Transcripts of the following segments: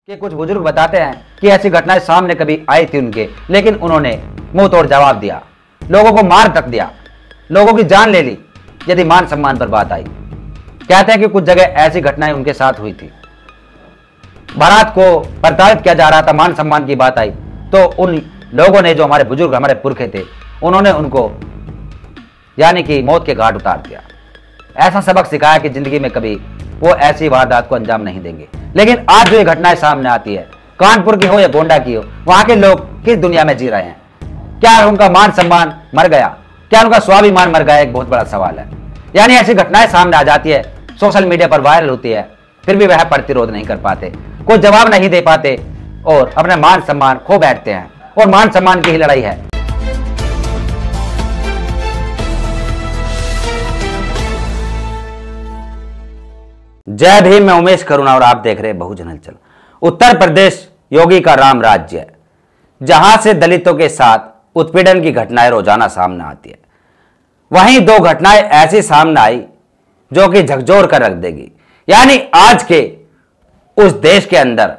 कि कुछ बुजुर्ग बताते हैं कि ऐसी घटनाएं सामने कभी आई थी उनके, लेकिन उन्होंने मुंह तोड़ जवाब दिया, लोगों को मार तक दिया, लोगों की जान ले ली यदि मान सम्मान पर बात आई। कहते हैं कि कुछ जगह ऐसी घटनाएं उनके साथ हुई थी। बारात को प्रताड़ित किया जा रहा था, मान सम्मान की बात आई तो उन लोगों ने, जो हमारे बुजुर्ग, हमारे पुरखे थे, उन्होंने उनको यानी कि मौत के घाट उतार दिया। ऐसा सबक सिखाया कि जिंदगी में कभी वो ऐसी वारदात को अंजाम नहीं देंगे। लेकिन आज जो ये घटनाएं सामने आती है, कानपुर की हो या गोंडा की हो, वहां के लोग किस दुनिया में जी रहे हैं? क्या उनका मान सम्मान मर गया? क्या उनका स्वाभिमान मर गया? एक बहुत बड़ा सवाल है। यानी ऐसी घटनाएं सामने आ जाती है, सोशल मीडिया पर वायरल होती है, फिर भी वह प्रतिरोध नहीं कर पाते, कोई जवाब नहीं दे पाते और अपना मान सम्मान खो बैठते हैं। और मान सम्मान की ही लड़ाई है। जय भीम, मैं उमेश करुणा और आप देख रहे हैं बहुजन हलचल। उत्तर प्रदेश योगी का राम राज्य है, जहां से दलितों के साथ उत्पीड़न की घटनाएं रोजाना सामने आती है। वहीं दो घटनाएं ऐसी सामने आई जो कि झकझोर कर रख देगी। यानी आज के उस देश के अंदर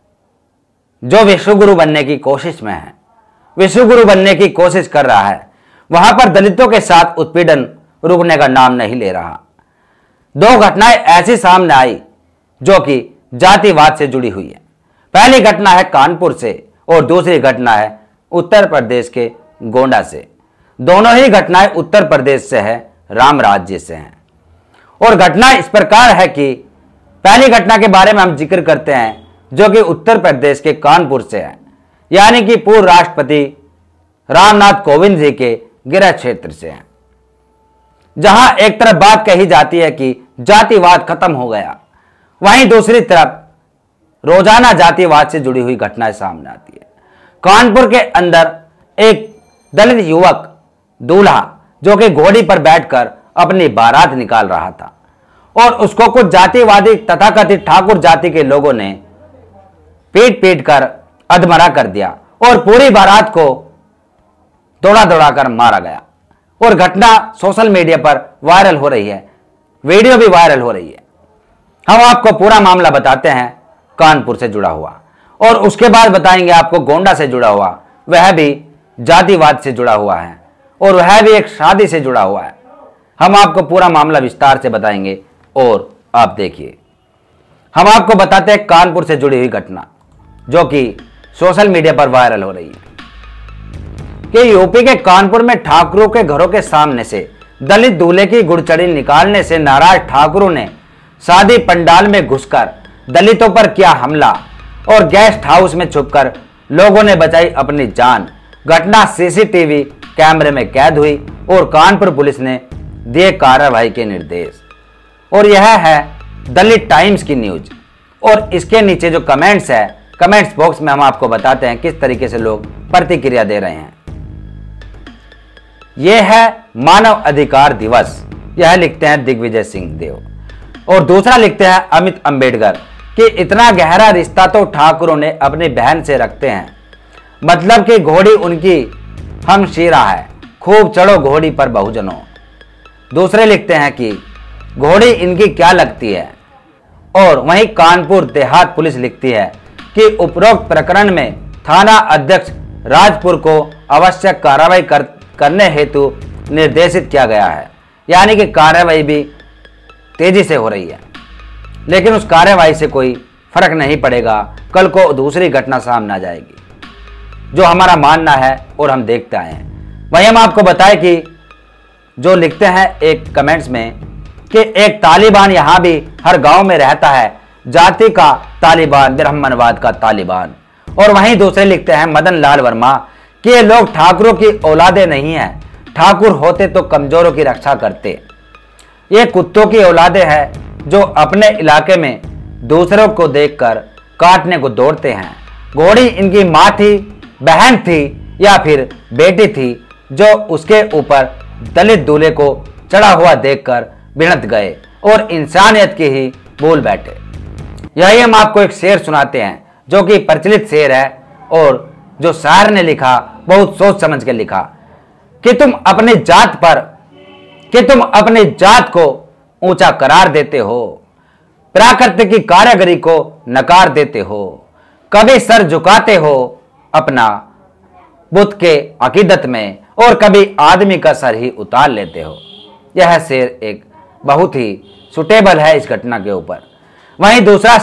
जो विश्वगुरु बनने की कोशिश में है, विश्वगुरु बनने की कोशिश कर रहा है, वहां पर दलितों के साथ उत्पीड़न रुकने का नाम नहीं ले रहा। दो घटनाएं ऐसी सामने आई जो कि जातिवाद से जुड़ी हुई है। पहली घटना है कानपुर से और दूसरी घटना है उत्तर प्रदेश के गोंडा से। दोनों ही घटनाएं उत्तर प्रदेश से है, राम राज्य से हैं। और घटना इस प्रकार है कि पहली घटना के बारे में हम जिक्र करते हैं जो कि उत्तर प्रदेश के कानपुर से है, यानी कि पूर्व राष्ट्रपति रामनाथ कोविंद जी के गृह क्षेत्र से है, जहां एक तरफ बात कही जाती है कि जातिवाद खत्म हो गया, वहीं दूसरी तरफ रोजाना जातिवाद से जुड़ी हुई घटनाएं सामने आती है। कानपुर के अंदर एक दलित युवक दूल्हा जो कि घोड़ी पर बैठकर अपनी बारात निकाल रहा था और उसको कुछ जातिवादी तथाकथित ठाकुर जाति के लोगों ने पीट पीट कर अधमरा कर दिया और पूरी बारात को दौड़ा दौड़ा कर मारा गया। और घटना सोशल मीडिया पर वायरल हो रही है, वीडियो भी वायरल हो रही है। हम आपको पूरा मामला बताते हैं कानपुर से जुड़ा हुआ, और उसके बाद बताएंगे आपको गोंडा से जुड़ा हुआ, वह भी जातिवाद से जुड़ा हुआ है और वह भी एक शादी से जुड़ा हुआ है। हम आपको पूरा मामला विस्तार से बताएंगे और आप देखिए। हम आपको बताते हैं कानपुर से जुड़ी हुई घटना जो कि सोशल मीडिया पर वायरल हो रही है कि यूपी के कानपुर में ठाकुरों के घरों के सामने से दलित दूल्हे की गुड़चड़ी निकालने से नाराज ठाकुरों ने शादी पंडाल में घुसकर दलितों पर किया हमला और गेस्ट हाउस में छुपकर लोगों ने बचाई अपनी जान। घटना सीसीटीवी कैमरे में कैद हुई और कानपुर पुलिस ने दिए कार्रवाई के निर्देश। और यह है दलित टाइम्स की न्यूज। और इसके नीचे जो कमेंट्स है, कमेंट्स बॉक्स में हम आपको बताते हैं किस तरीके से लोग प्रतिक्रिया दे रहे हैं। यह है मानव अधिकार दिवस, यह लिखते हैं दिग्विजय सिंह देव। और दूसरा लिखते हैं अमित अंबेडकर कि इतना गहरा रिश्ता तो ठाकुरों ने अपनी बहन से रखते हैं, मतलब कि घोड़ी उनकी हमशीरा है, खूब चढ़ो घोड़ी पर बहुजनों। दूसरे लिखते हैं कि घोड़ी इनकी क्या लगती है। और वहीं कानपुर देहात पुलिस लिखती है कि उपरोक्त प्रकरण में थाना अध्यक्ष राजपुर को आवश्यक कार्रवाई करने हेतु निर्देशित किया गया है। यानी कि कार्रवाई भी तेजी से हो रही है, लेकिन उस कार्रवाई से कोई फर्क नहीं पड़ेगा। कल को दूसरी घटना सामने आ जाएगी, जो हमारा मानना है और हम देखते आए हैं। वहीं हम आपको बताएं कि जो लिखते हैं एक कमेंट्स में कि एक तालिबान यहां भी हर गांव में रहता है, जाति का तालिबान, ब्राह्मणवाद का तालिबान। और वहीं दूसरे लिखते हैं मदन लाल वर्मा कि ये लोग ठाकुरों की औलादे नहीं हैं, ठाकुर होते तो कमजोरों की रक्षा करते। ये कुत्तों की औलादे हैं जो अपने इलाके में दूसरों को देखकर काटने को दौड़ते हैं। घोड़ी इनकी माँ थी, बहन थी या फिर बेटी थी, जो उसके ऊपर दलित दूल्हे को चढ़ा हुआ देखकर भिड़ंत गए और इंसानियत की ही भूल बैठे। यही हम आपको एक शेर सुनाते हैं जो कि प्रचलित शेर है और जो शायर ने लिखा बहुत सोच समझ के लिखा कि तुम अपनी जात को ऊंचा करार देते हो, प्राकृतिक की कारीगरी को नकार देते हो, कभी सर झुकाते हो अपना बुत के अकीदत में और कभी आदमी का सर ही उतार लेते हो। यह शेर एक बहुत ही सुटेबल है इस घटना के ऊपर। वहीं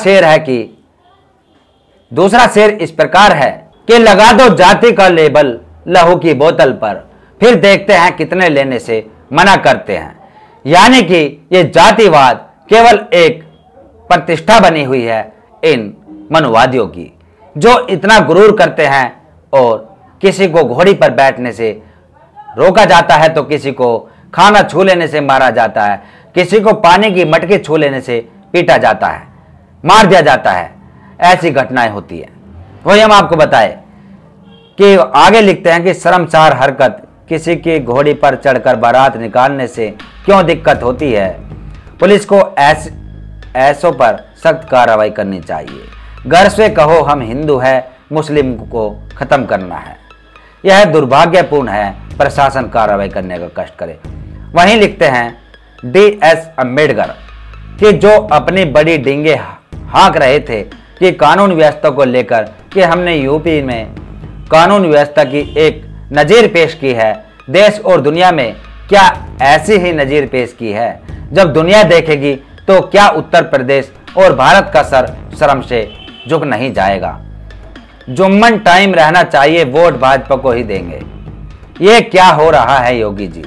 दूसरा शेर इस प्रकार है कि लगा दो जाति का लेबल लहू की बोतल पर, फिर देखते हैं कितने लेने से मना करते हैं। यानी कि ये जातिवाद केवल एक प्रतिष्ठा बनी हुई है इन मनुवादियों की, जो इतना गुरूर करते हैं और किसी को घोड़ी पर बैठने से रोका जाता है तो किसी को खाना छू लेने से मारा जाता है, किसी को पानी की मटकी छू लेने से पीटा जाता है, मार दिया जाता है। ऐसी घटनाएं होती है। वही हम आपको बताए कि आगे लिखते हैं कि शर्मसार हरकत, किसी की घोड़ी पर चढ़कर बारात निकालने से क्यों दिक्कत होती है। पुलिस को ऐसों पर सख्त कार्रवाई करनी चाहिए। घर से कहो हम हिंदू है, मुस्लिम को खत्म करना है। यह दुर्भाग्यपूर्ण है, प्रशासन कार्रवाई करने का कष्ट करे। वहीं लिखते हैं DS अम्बेडकर कि जो अपनी बड़ी डींगे हाँक रहे थे कि कानून व्यवस्था को लेकर कि हमने यूपी में कानून व्यवस्था की एक नज़ीर पेश की है, देश और दुनिया में क्या ऐसी ही नज़ीर पेश की है। जब दुनिया देखेगी तो क्या उत्तर प्रदेश और भारत का सर शर्म से झुक नहीं जाएगा। जुम्मन टाइम रहना चाहिए, वोट भाजपा को ही देंगे। ये क्या हो रहा है योगी जी।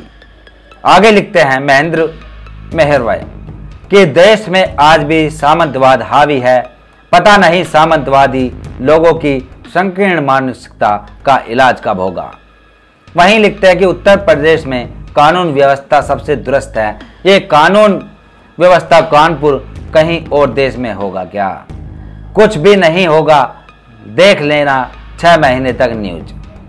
आगे लिखते हैं महेंद्र मेहरवाई कि देश में आज भी सामंतवाद हावी है, पता नहीं सामंतवादी लोगों की संकीर्ण मानसिकता का इलाज कब होगा। वहीं लिखते हैं कि उत्तर प्रदेश में कानून व्यवस्था सबसे दुरुस्त है। ये कानून व्यवस्था कानपुर कहीं और देश में होगा क्या? कुछ भी नहीं होगा, देख लेना 6 महीने तक न्यूज।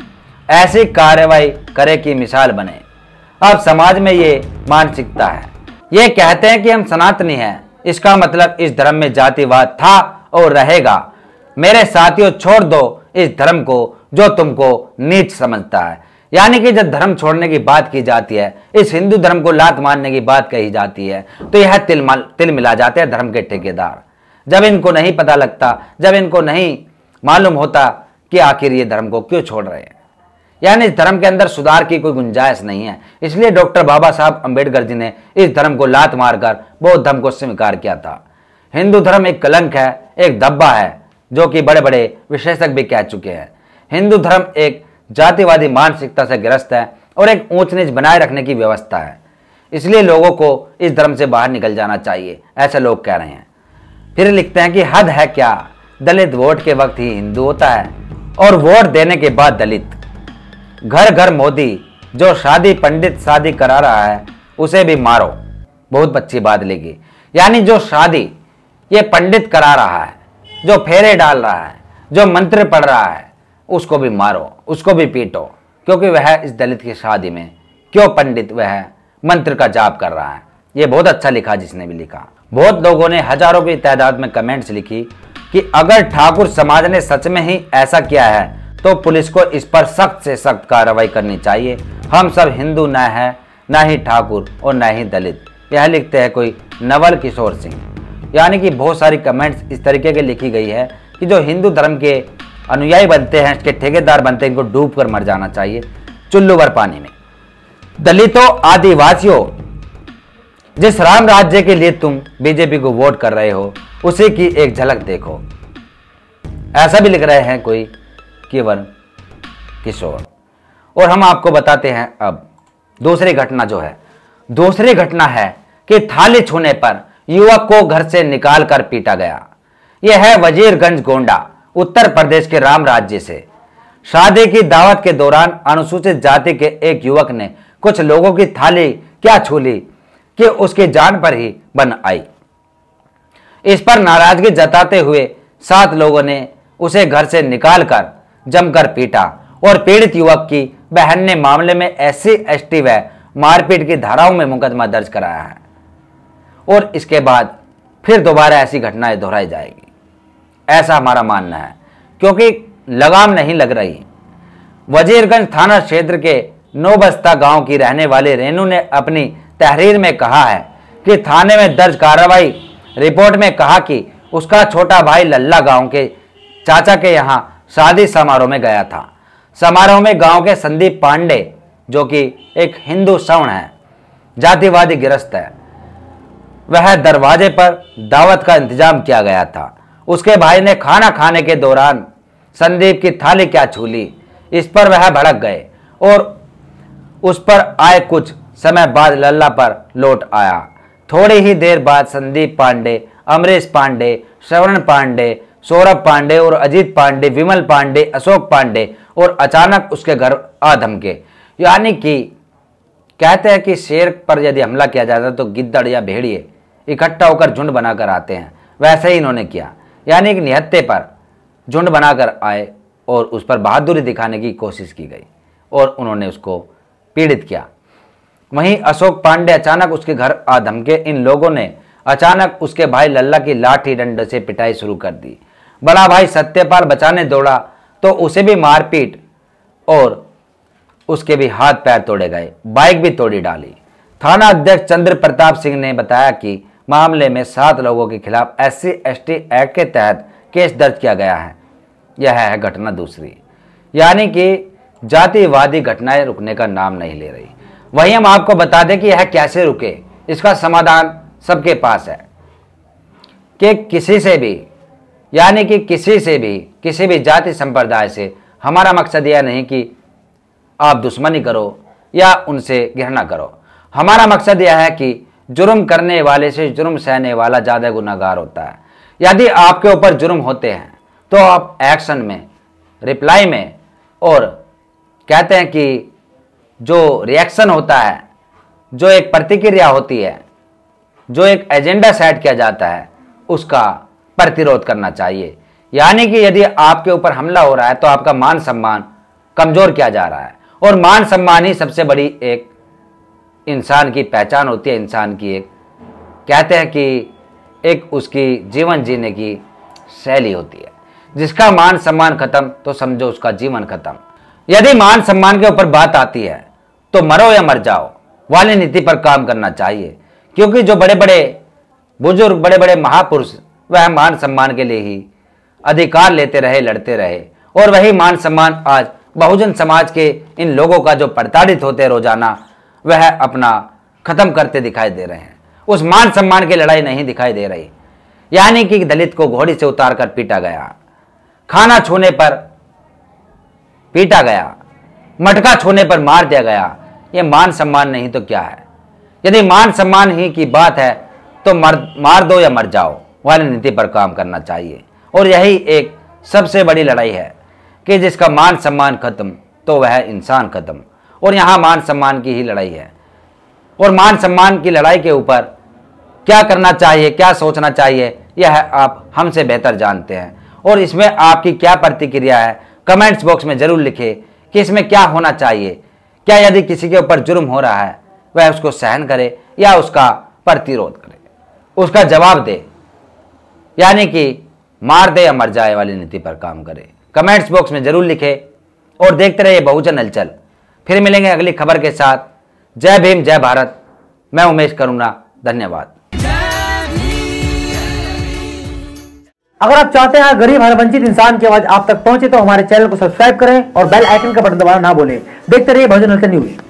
ऐसी कार्रवाई करे कि मिसाल बने। अब समाज में ये मानसिकता है। ये कहते हैं कि हम सनातनी हैं, इसका मतलब इस धर्म में जातिवाद था और रहेगा। मेरे साथियों, छोड़ दो इस धर्म को जो तुमको नीच समझता है। यानी कि जब धर्म छोड़ने की बात की जाती है, इस हिंदू धर्म को लात मारने की बात कही जाती है, तो यह तिल मिला जाते हैं धर्म के ठेकेदार। जब इनको नहीं पता लगता, जब इनको नहीं मालूम होता कि आखिर ये धर्म को क्यों छोड़ रहे हैं, यानी इस धर्म के अंदर सुधार की कोई गुंजाइश नहीं है। इसलिए डॉक्टर बाबा साहब अम्बेडकर जी ने इस धर्म को लात मारकर बौद्ध धर्म को स्वीकार किया था। हिंदू धर्म एक कलंक है, एक धब्बा है, जो कि बड़े बड़े विशेषज्ञ भी कह चुके हैं। हिंदू धर्म एक जातिवादी मानसिकता से ग्रस्त है और एक ऊंच नीच बनाए रखने की व्यवस्था है। इसलिए लोगों को इस धर्म से बाहर निकल जाना चाहिए, ऐसे लोग कह रहे हैं। फिर लिखते हैं कि हद है क्या, दलित वोट के वक्त ही हिंदू होता है और वोट देने के बाद दलित। घर घर मोदी, जो शादी पंडित शादी करा रहा है उसे भी मारो। बहुत अच्छी बात लगी। यानी जो शादी ये पंडित करा रहा है, जो फेरे डाल रहा है, जो मंत्र पढ़ रहा है, उसको भी मारो, उसको भी पीटो, क्योंकि वह इस दलित की शादी में क्यों पंडित वह मंत्र का जाप कर रहा है। ये बहुत अच्छा लिखा जिसने भी लिखा। बहुत लोगों ने हजारों की तादाद में कमेंट्स लिखी कि अगर ठाकुर समाज ने सच में ही ऐसा किया है तो पुलिस को इस पर सख्त से सख्त कार्रवाई करनी चाहिए। हम सब हिंदू न है, न ही ठाकुर और न ही दलित। यह लिखते हैं कोई नवल किशोर सिंह। यानी कि बहुत सारी कमेंट्स इस तरीके की लिखी गई है कि जो हिंदू धर्म के अनुयायी बनते हैं, इसके ठेकेदार बनते हैं, इनको डूब कर मर जाना चाहिए चुल्लू भर पानी में। दलितों, आदिवासियों, जिस राम राज्य के लिए तुम बीजेपी को वोट कर रहे हो उसी की एक झलक देखो। ऐसा भी लिख रहे हैं कोई केवल किशोर। और हम आपको बताते हैं अब दूसरी घटना जो है। दूसरी घटना है कि थाली छूने पर युवक को घर से निकालकर पीटा गया। यह है वजीरगंज गोंडा, उत्तर प्रदेश के राम राज्य से। शादी की दावत के दौरान अनुसूचित जाति के एक युवक ने कुछ लोगों की थाली क्या छू ली कि उसकी जान पर ही बन आई। इस पर नाराजगी जताते हुए 7 लोगों ने उसे घर से निकालकर जमकर पीटा और पीड़ित युवक की बहन ने मामले में SC/ST व मारपीट की धाराओं में मुकदमा दर्ज कराया है और इसके बाद फिर दोबारा ऐसी घटनाएं दोहराई जाएगी, ऐसा हमारा मानना है, क्योंकि लगाम नहीं लग रही। वजीरगंज थाना क्षेत्र के नौबस्ता गांव की रहने वाली रेनू ने अपनी तहरीर में कहा है कि थाने में दर्ज कार्रवाई रिपोर्ट में कहा कि उसका छोटा भाई लल्ला गांव के चाचा के यहाँ शादी समारोह में गया था। समारोह में गांव के संदीप पांडे, जो कि एक हिंदू सवर्ण है, जातिवादी गिरस्त है, वह दरवाजे पर दावत का इंतजाम किया गया था। उसके भाई ने खाना खाने के दौरान संदीप की थाली क्या छू ली, इस पर वह भड़क गए और उस पर आए कुछ समय बाद लल्ला पर लौट आया। थोड़ी ही देर बाद संदीप पांडे, अमरीश पांडे, श्रवण पांडे, सौरभ पांडे और अजीत पांडे, विमल पांडे, अशोक पांडे और अचानक उसके घर आ धमके। यानी कि कहते हैं कि शेर पर यदि हमला किया जाता है तो गिद्दड़ या भेड़िए इकट्ठा होकर झुंड बनाकर आते हैं, वैसे ही इन्होंने किया। यानी कि निहत्थे पर झुंड बनाकर आए और उस पर बहादुरी दिखाने की कोशिश की गई और उन्होंने उसको पीड़ित किया। वहीं अशोक पांडे अचानक उसके घर आ धमके। इन लोगों ने अचानक उसके भाई लल्ला की लाठी डंडे से पिटाई शुरू कर दी। बड़ा भाई सत्यपाल बचाने दौड़ा तो उसे भी मारपीट और उसके भी हाथ पैर तोड़े गए, बाइक भी तोड़ी डाली। थाना अध्यक्ष चंद्र प्रताप सिंह ने बताया कि मामले में 7 लोगों के खिलाफ SC/ST एक्ट के तहत केस दर्ज किया गया है। यह है घटना दूसरी, यानी कि जातिवादी घटनाएं रुकने का नाम नहीं ले रही। वहीं हम आपको बता दें कि यह कैसे रुके, इसका समाधान सबके पास है कि किसी से भी, यानी कि किसी से भी, किसी भी जाति संप्रदाय से हमारा मकसद यह नहीं कि आप दुश्मनी करो या उनसे घृणा करो। हमारा मकसद यह है कि जुर्म करने वाले से जुर्म सहने वाला ज़्यादा गुनाहगार होता है। यदि आपके ऊपर जुर्म होते हैं तो आप एक्शन में, रिप्लाई में, और कहते हैं कि जो रिएक्शन होता है, जो एक प्रतिक्रिया होती है, जो एक एजेंडा सेट किया जाता है, उसका प्रतिरोध करना चाहिए। यानी कि यदि आपके ऊपर हमला हो रहा है तो आपका मान सम्मान कमजोर किया जा रहा है, और मान सम्मान ही सबसे बड़ी एक इंसान की पहचान होती है। इंसान की एक, कहते हैं कि एक उसकी जीवन जीने की शैली होती है। जिसका मान सम्मान खत्म तो समझो उसका जीवन खत्म। यदि मान सम्मान के ऊपर बात आती है तो मरो या मर जाओ वाली नीति पर काम करना चाहिए, क्योंकि जो बड़े बड़े बुजुर्ग, बड़े बड़े महापुरुष, वह मान सम्मान के लिए ही अधिकार लेते रहे, लड़ते रहे, और वही मान सम्मान आज बहुजन समाज के इन लोगों का जो प्रताड़ित होते हैं रोजाना, वह अपना खत्म करते दिखाई दे रहे हैं। उस मान सम्मान की लड़ाई नहीं दिखाई दे रही। यानी कि दलित को घोड़ी से उतारकर पीटा गया, खाना छूने पर पीटा गया, मटका छूने पर मार दिया गया। यह मान सम्मान नहीं तो क्या है? यदि मान सम्मान ही की बात है तो मार दो या मर जाओ वाली नीति पर काम करना चाहिए। और यही एक सबसे बड़ी लड़ाई है कि जिसका मान सम्मान खत्म तो वह इंसान खत्म। और यहाँ मान सम्मान की ही लड़ाई है, और मान सम्मान की लड़ाई के ऊपर क्या करना चाहिए, क्या सोचना चाहिए, यह आप हमसे बेहतर जानते हैं। और इसमें आपकी क्या प्रतिक्रिया है, कमेंट्स बॉक्स में जरूर लिखें कि इसमें क्या होना चाहिए। क्या यदि किसी के ऊपर जुर्म हो रहा है वह उसको सहन करे या उसका प्रतिरोध करे, उसका जवाब दे, यानी कि मार दे या मर जाए वाली नीति पर काम करे। कमेंट्स बॉक्स में जरूर लिखें और देखते रहिए बहुजन हलचल। फिर मिलेंगे अगली खबर के साथ। जय भीम, जय भारत। मैं उमेश करुणा, धन्यवाद। अगर आप चाहते हैं गरीब हर वंचित इंसान की आवाज आप तक पहुंचे तो हमारे चैनल को सब्सक्राइब करें और बेल आइकन का बटन दबाना ना भूलें। देखते रहिए बहुजन हलचल न्यूज।